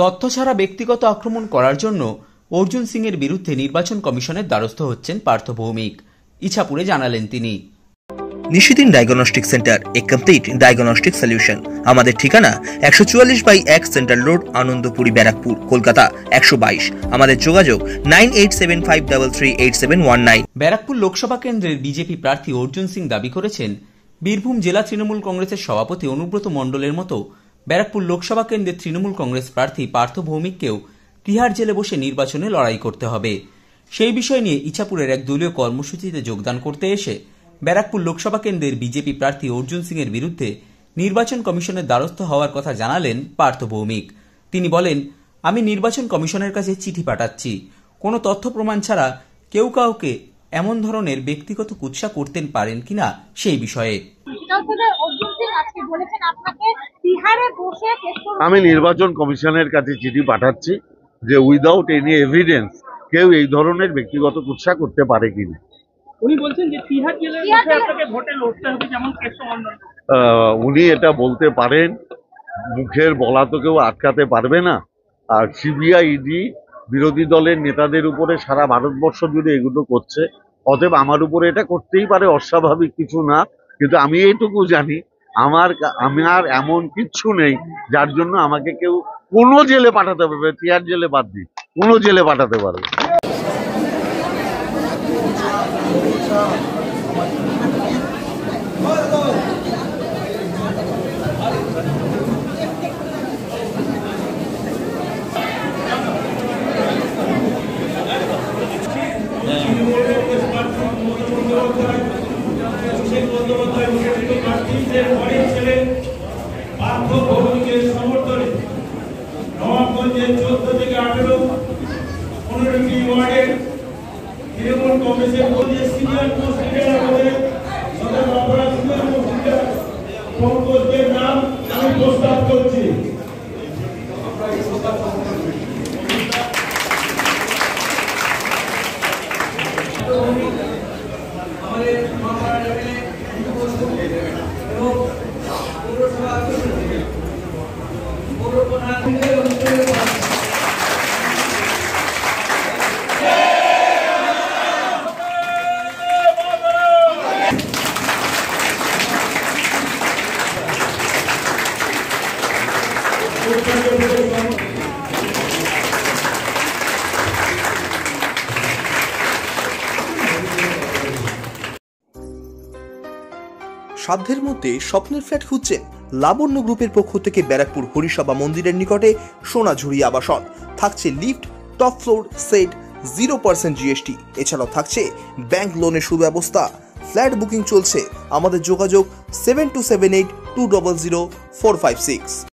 তথ্য ছাড়া ব্যক্তিগত আক্রমণ করার জন্য অর্জুন সিং এর বিরুদ্ধে নির্বাচন কমিশনের দ্বারস্থ হচ্ছেন পার্থ ভৌমিক। ইছাপুরে জানালেন তিনি। Nishidin diagnostic centre, a complete diagnostic solution. আমাদের ঠিকানা 144/1 সেন্ট্রাল রোড, আনন্দপুরি, ব্যারাকপুর, কলকাতা 122। আমাদের যোগাযোগ 9875338719। ব্যারাকপুর লোকসভা কেন্দ্রের বিজেপি প্রার্থী অর্জুন সিং দাবি করেছেন, বীরভূম জেলা তৃণমূল কংগ্রেসের সভাপতি অনুব্রত মণ্ডলের মতো ব্যারাকপুর লোকসভা কেন্দ্রের তৃণমূল কংগ্রেস প্রার্থী পার্থ ভৌমিককেও তিহার জেলে বসে নির্বাচনে লড়াই করতে হবে। সেই বিষয় নিয়ে ইছাপুরের এক দলীয় কর্মসূচিতে যোগদান করতে এসে ব্যারাকপুর লোকসভা কেন্দ্রের বিজেপি প্রার্থী অর্জুন সিং এর বিরুদ্ধে নির্বাচন কমিশনের দ্বারস্থ হওয়ার কথা জানালেন পার্থ ভৌমিক। তিনি বলেন, আমি নির্বাচন কমিশনের কাছে চিঠি পাঠাচ্ছি। কোনো তথ্য প্রমাণ ছাড়া কেউ কাউকে এমন ধরনের ব্যক্তিগত কুৎসা করতেন পারেন কিনা সেই বিষয়ে। আমি নির্বাচন কমিশনের কাছে চিঠি পাঠাচ্ছি যে উইদাউট এনি এভিডেন্স কেউ এই ধরনের ব্যক্তিগত কুৎসা করতে পারে কিনা। উনি বলছেন যে তিহার জেলের মধ্যে আপনাকে ভোটে লড়তে হবে, যেমন কেশবমন্ডল। উনি এটা বলতে পারেন, মুখের বলা তো কেউ আটকাতে পারবে না। আর সিবিআই, ইডি বিরোধী দলের নেতাদের উপরে সারা ভারতবর্ষ জুড়ে এগুলো করছে, অতএব আমার উপরে এটা করতেই পারে, অস্বাভাবিক কিছু না। কিন্তু আমি এইটুকু জানি, আমার এমন কিচ্ছু নেই যার জন্য আমাকে কেউ কোনো জেলে পাঠাতে পারবে, তিহার জেলে বাদ দিই, কোনো জেলে পাঠাতে পারবে। পার্থ ভৌমিকের সমর্থনে নবাবগঞ্জের 14 থেকে 18, 15টি ওয়ার্ডের তৃণমূল কংগ্রেসের মধ্যে সিনিয়র মোস্ট লিডার আমাদের সদর অপরাধ সিনিয়র মোস্ট লিডার পঙ্কজের নাম আমি প্রস্তাব করছি। সাধ্যের মধ্যে স্বপ্নের ফ্ল্যাট খুঁজছেন? লাবণ্য গ্রুপের পক্ষ থেকে ব্যারাকপুর হরিসভা মন্দিরের নিকটে সোনাঝুরি আবাসন। থাকছে lift, top floor, set, 0% GST। এছাড়াও থাকছে ব্যাংক লোনের সুব্যবস্থা। ফ্ল্যাট বুকিং চলছে। আমাদের যোগাযোগ 7278200456।